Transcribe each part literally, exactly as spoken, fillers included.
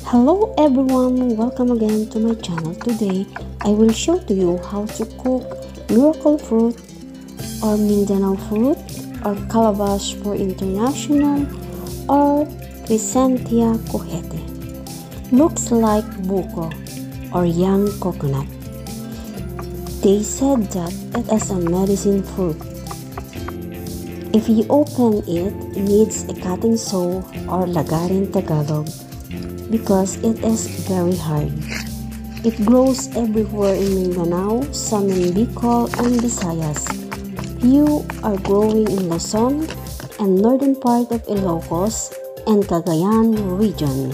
Hello everyone, welcome again to my channel. Today I will show to you how to cook miracle fruit or Mindanao fruit or calabash for international or Crescentia cojete. Looks like buko or young coconut. They said that it is a medicine fruit. If you open it, it needs a cutting saw or lagarin Tagalog because it is very hard. It grows everywhere in Mindanao, some in Bicol and Visayas. Few are growing in Luzon and northern part of Ilocos and Cagayan region.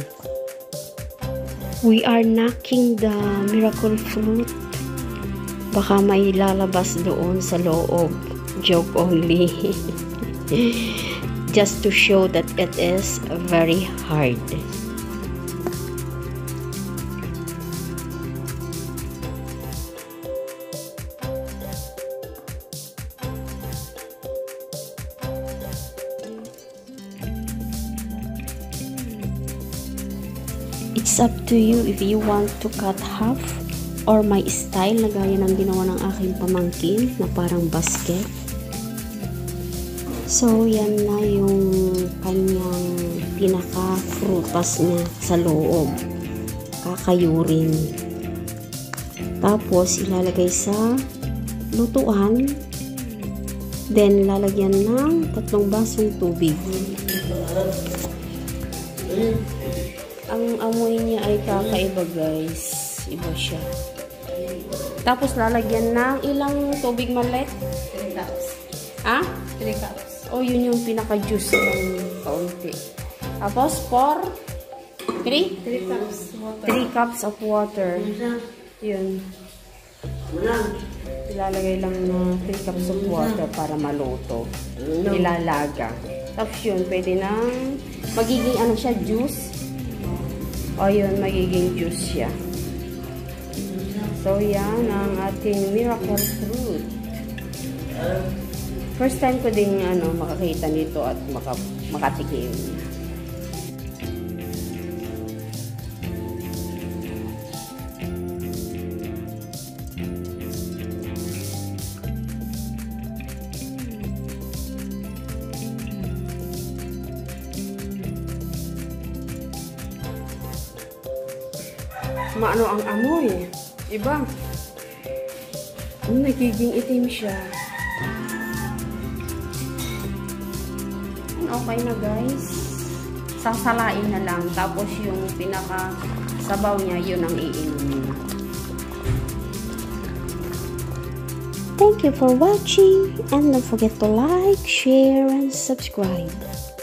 We are knocking the miracle fruit. Baka may lalabas doon sa loob. Joke only. Just to show that it is very hard. It's up to you if you want to cut half or my style na gaya ng ginawa ng aking pamangkin na parang basket. So, yan na yung kanyang pinaka-frutas niya sa loob. Kakayurin. Tapos, ilalagay sa lutuan. Then, lalagyan ng tatlong basong tubig. Ang amoy niya ay kakaiba, guys. Iba siya. Tapos, lalagyan ng ilang tubig malit? three cups. Ah? three cups. O, oh, yun yung pinaka-juice ng kaunti. Tapos, for three? three cups water. three cups of water. Yun. Ilalagay lang na three cups of water para maluto. Ilalaga. Tapos yun, pwede nang magiging ano siya, juice. O, yun, magiging juice siya. So, yan ang ating miracle fruit. First time ko din ano, makakita nito at maka, makatikim. Maano ang amoy? Iba. Nagiging itim siya. Okay na, guys. Sasalain na lang. Tapos yung pinaka sabaw niya, yun ang iinumin. Thank you for watching and don't forget to like, share, and subscribe.